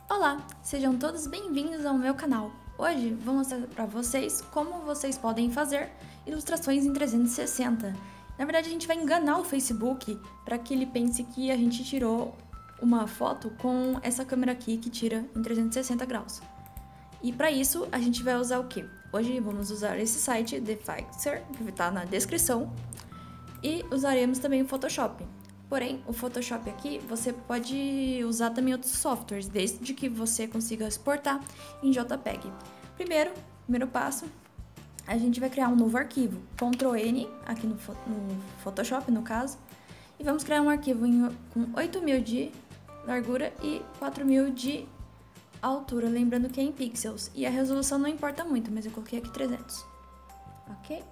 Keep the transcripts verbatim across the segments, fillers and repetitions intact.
Olá, sejam todos bem-vindos ao meu canal. Hoje vou mostrar para vocês como vocês podem fazer ilustrações em trezentos e sessenta. Na verdade, a gente vai enganar o Facebook para que ele pense que a gente tirou uma foto com essa câmera aqui que tira em trezentos e sessenta graus. E para isso, a gente vai usar o quê? Hoje vamos usar esse site, The Fixer, que está na descrição, e usaremos também o Photoshop. Porém, o Photoshop aqui, você pode usar também outros softwares, desde que você consiga exportar em JPEG. Primeiro, primeiro passo, a gente vai criar um novo arquivo, control N, aqui no, no Photoshop, no caso, e vamos criar um arquivo em, com oito mil de largura e quatro mil de altura, lembrando que é em pixels, e a resolução não importa muito, mas eu coloquei aqui trezentos, ok?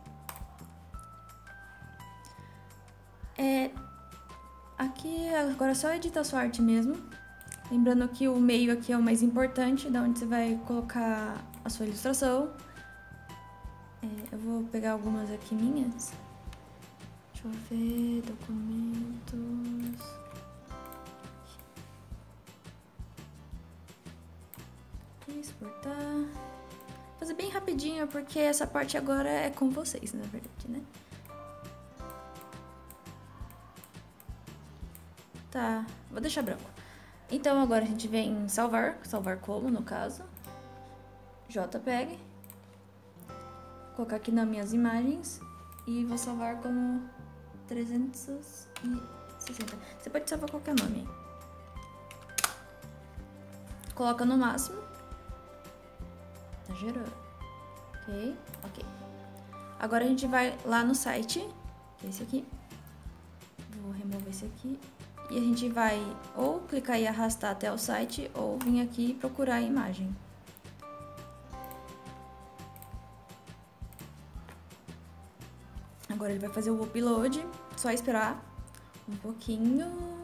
É... Aqui agora é só editar sua arte mesmo, lembrando que o meio aqui é o mais importante, da onde você vai colocar a sua ilustração. É, eu vou pegar algumas aqui minhas, deixa eu ver, documentos, aqui, exportar, vou fazer bem rapidinho porque essa parte agora é com vocês, na verdade, né? Tá, vou deixar branco. Então agora a gente vem em salvar, salvar como no caso, JPEG, colocar aqui nas minhas imagens e vou salvar como trezentos e sessenta. Você pode salvar qualquer nome. Coloca no máximo. Tá gerando. Ok, ok. Agora a gente vai lá no site, que é esse aqui. Vou remover esse aqui. E a gente vai ou clicar e arrastar até o site, ou vir aqui e procurar a imagem. Agora ele vai fazer o upload, só esperar um pouquinho.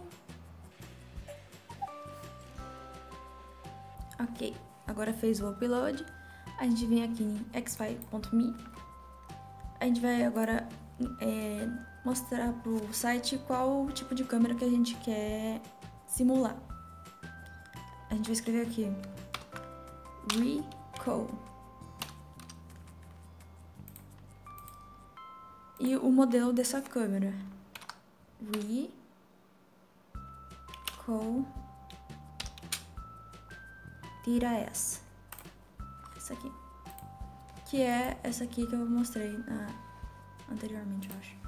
Ok, agora fez o upload, a gente vem aqui em xfile ponto me. A gente vai agora é, mostrar pro site qual o tipo de câmera que a gente quer simular. A gente vai escrever aqui Ricoh. E o modelo dessa câmera, Ricoh Tira S. Essa aqui. Que é essa aqui que eu mostrei na, anteriormente, eu acho.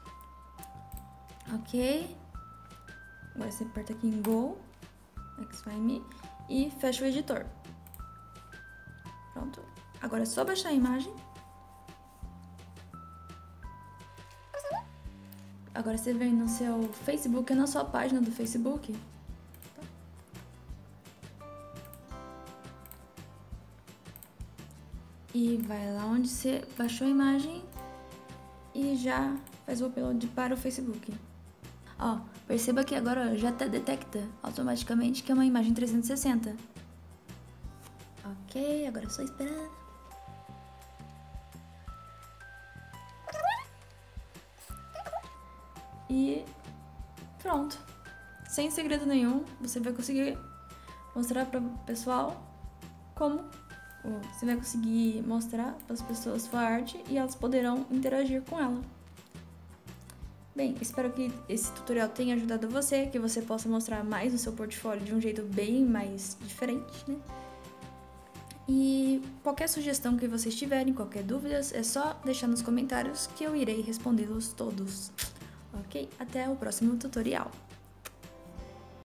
Ok. Agora você aperta aqui em Go, xfile ponto me e fecha o editor. Pronto. Agora é só baixar a imagem. Agora você vem no seu Facebook, na sua página do Facebook. E vai lá onde você baixou a imagem e já faz o upload para o Facebook. Ó, perceba que agora já até detecta automaticamente que é uma imagem trezentos e sessenta. Ok, agora é só esperar. E pronto. Sem segredo nenhum, você vai conseguir mostrar para o pessoal como você vai conseguir mostrar para as pessoas sua arte e elas poderão interagir com ela. Bem, espero que esse tutorial tenha ajudado você, que você possa mostrar mais o seu portfólio de um jeito bem mais diferente, né? E qualquer sugestão que vocês tiverem, qualquer dúvida, é só deixar nos comentários que eu irei respondê-los todos. Ok? Até o próximo tutorial!